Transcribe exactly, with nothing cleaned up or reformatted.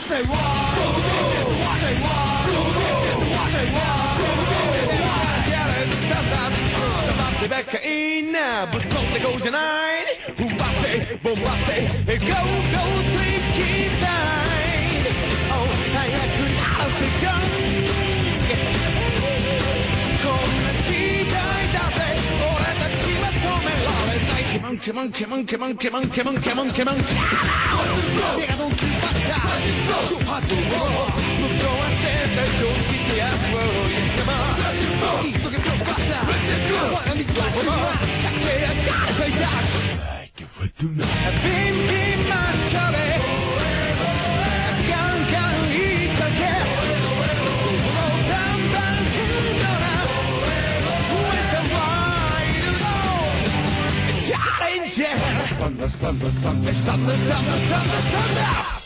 say what? What say what? What say what? Yeah, let's stand up. Stand up でばっかいいな。ぶっ飛んでこうじゃない。踏ん張ってボンバって Go go tricky style。Oh 早くならせがこんな時代だぜ。俺たちは止められない。Come on come on come on come on come on come on come on come on。내가 돈 기받자 쇼파도 못 좋아한다常識ってやつを Yes come on 이쪽에 펴봤다 원하는 네 좋아서 각계야 가르쳐 야시 빈빈만 차례 깡깡 이렇게 부러워 반반 흔들어 With the wide low Challenge Thunder thunder thunder thunder thunder thunder thunder thunder